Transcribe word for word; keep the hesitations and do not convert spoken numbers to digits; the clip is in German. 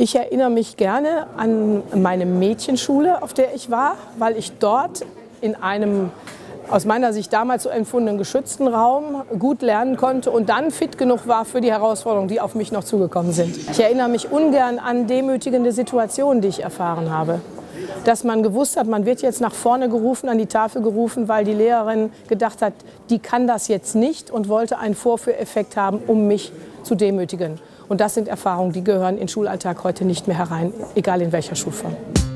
Ich erinnere mich gerne an meine Mädchenschule, auf der ich war, weil ich dort in einem aus meiner Sicht damals so empfundenen geschützten Raum gut lernen konnte und dann fit genug war für die Herausforderungen, die auf mich noch zugekommen sind. Ich erinnere mich ungern an demütigende Situationen, die ich erfahren habe. Dass man gewusst hat, man wird jetzt nach vorne gerufen, an die Tafel gerufen, weil die Lehrerin gedacht hat, die kann das jetzt nicht und wollte einen Vorführeffekt haben, um mich zu demütigen. Und das sind Erfahrungen, die gehören in den Schulalltag heute nicht mehr herein, egal in welcher Schulform.